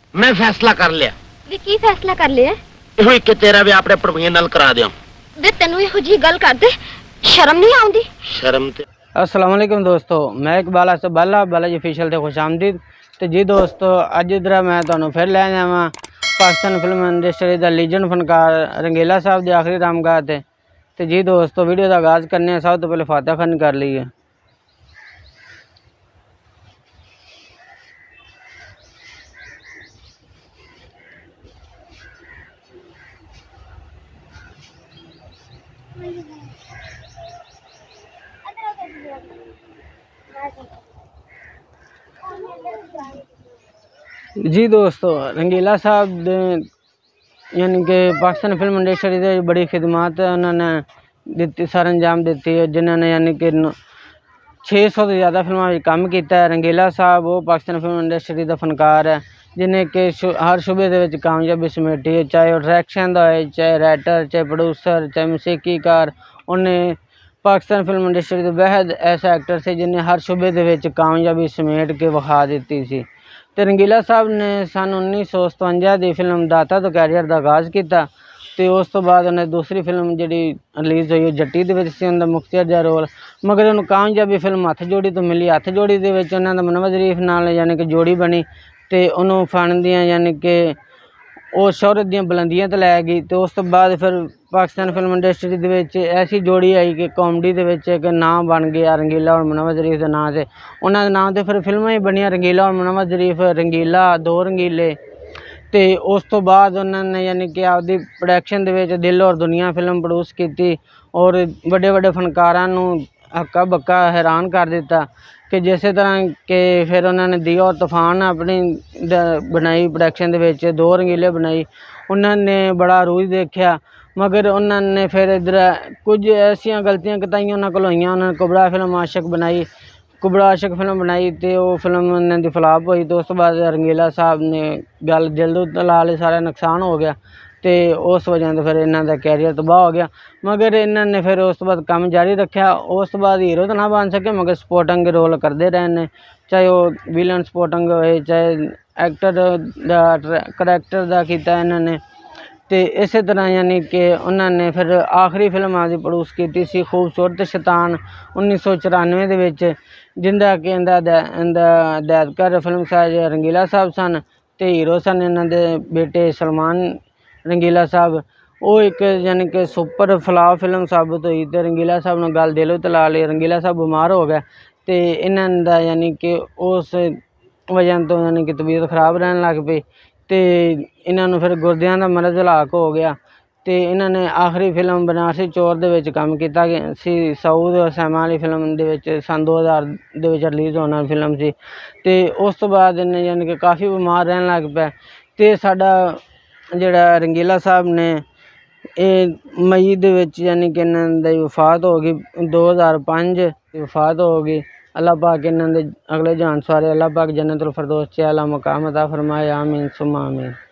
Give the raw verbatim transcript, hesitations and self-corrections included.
मैं फैसला कर लिया। वे की फैसला कर लिया? ਇਹੋ ਹੀ ਕਿ ਤੇਰਾ ਵੀ ਆਪਣੇ ਪਰਵੀਨ ਨਾਲ ਕਰਾ ਦਿਆਂ। वे तेनू ਇਹੋ जी गल करदे शर्म नहीं आउंदी? शर्म ते अस्सलाम वालेकुम दोस्तों, मैं इकबाल असद बाला बाला जी ऑफिशियल ते खुश आमदीद। तो जी दोस्तों, अज इधर मैं तुहानू फिर लै जावां पाकिस्तान फिल्म इंडस्ट्री दा लीजेंड फनकार रंगीला साहब दी आखिरी रामगाह ते। तो जी दोस्तों, वीडियो का आगाज़ करने सब तो पहले फातिहा खानी कर लीए। जी दोस्तों, रंगीला साहब यानी कि पाकिस्तान फिल्म इंडस्ट्री से बड़ी खिदमत उन्होंने दी सर अंजाम दी है, जिन्होंने यानी कि छे सौ तो ज़्यादा फिल्मों में काम किया है। रंगीला साहब वो पाकिस्तान फिल्म इंडस्ट्री का फनकार है जिन्हें कि शु, हर शुबे के कामयाबी समेटी है, चाहे वो डायरैक्शन का है, चाहे राइटर, चाहे प्रोड्यूसर, चाहे मौसीकीकार। उन्हें पाकिस्तान फिल्म इंडस्ट्री के बेहद ऐसा एक्टर से जिन्हें हर शुबे के कामयाबी समेट के विखा दी थी। तो रंगीला साहब ने सन उन्नीस सौ सतवंजा की फिल्म दाता तो कैरियर का आगाज़ किया। तो उस तो बाद उन्हें दूसरी फिल्म जी रिलीज़ हुई जट्टी के मुख्तियार जहा रोल, मगर उन्होंने कामयाबी फिल्म हथ जोड़ी तो मिली। हथ जोड़ी के उन्होंने मनोज शरीफ नाल यानी कि जोड़ी बनी तो उन्होंने फन दियाँ यानी कि वो शोहरत दी बुलंदियां तो लै गई। तो उस तो बाद फिर पाकिस्तान फिल्म इंडस्ट्री के ऐसी जोड़ी आई कि कॉमेडी के एक नाम बन गया रंगीला और मनोज शरीफ के नाम से। उन्होंने नाम से फिर फिल्में ही बनिया रंगीला और मनोज शरीफ, रंगीला, दो रंगीले। तो उस तो बाद उन्होंने यानी कि आपकी प्रोडक्शन के दिल और दुनिया फिल्म प्रोड्यूस की और बड़े बड़े फनकारों हक्का बक्का हैरान कर दिता कि जिस तरह के फिर उन्होंने दिया और तूफान अपनी बनाई प्रोडक्शन के दो रंगीले बनाई। उन्होंने बड़ा रूज देखा, मगर उन्होंने फिर इधर कुछ ऐसिया गलतियां कताइयां उन्होंने को हुई। उन्होंने कुबड़ा फिल्म आशिक बनाई, कुबड़ा आशिक फिल्म बनाई तो वो फिल्म उन्होंने फ्लॉप हुई। तो उस बाद रंगीला साहब ने गल दिल ला ली, सारा नुकसान हो गया। तो उस वजह से फिर इन्हों का कैरियर तबाह हो गया, मगर इन्होंने फिर उस बाद काम जारी रखा। उस बाद हीरो तो ना बन सके मगर सपोर्टिंग रोल करते रहे ने, चाहे वो विलन सपोर्टिंग हो चाहे एक्टर करैक्टर का किया इन्होंने। तो इस तरह यानी कि उन्होंने फिर आखिरी फिल्म आपकी प्रोड्यूस की सी खूबसूरत शैतान उन्नीस सौ चौरानवे के, जिंदा कि हिदायतकार फिल्म साज रंगीला साहब सन। तो हीरो सन इन्होंने बेटे सलमान रंगीला साहब। वो एक यानी कि सुपर फ्लॉप फिल्म साबित हुई। तो रंगीला साहब ने गल दिलों ते ला ली, रंगीला साहब बीमार हो गया। तो इन्हों यानी कि उस वजह तो यानी कि तबीयत खराब रहने लग पई। तो इन्हों फिर गुरदियां का मरज हलाक हो गया। तो इन्होंने आखिरी फिल्म बनारसी चोर के काम किया सी, सऊद सैमा वाली फिल्म के सन दो हज़ार दे रिलीज़ होने वाली फिल्म सी। तो उस तो बाद इन्हें यानी कि काफ़ी बीमार रहने लग पाया। तो साडा जिहड़ा रंगीला साहब ने ये मई दे विच यानी कि इन्हां दी वफात हो गई, दो हज़ार पाँच वफात हो गई। अल्लाह पाक इन्हां दे अगले जान सवारे, अल्लाह पाक जन्नतुल फिरदौस च आला मकाम अता फरमाए, आमीन सुम्मा आमीन।